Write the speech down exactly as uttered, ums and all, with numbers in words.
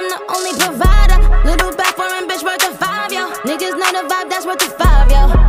I'm the only provider. Little back foreign bitch worth a five, yo. Niggas know the vibe, that's worth a five, yo.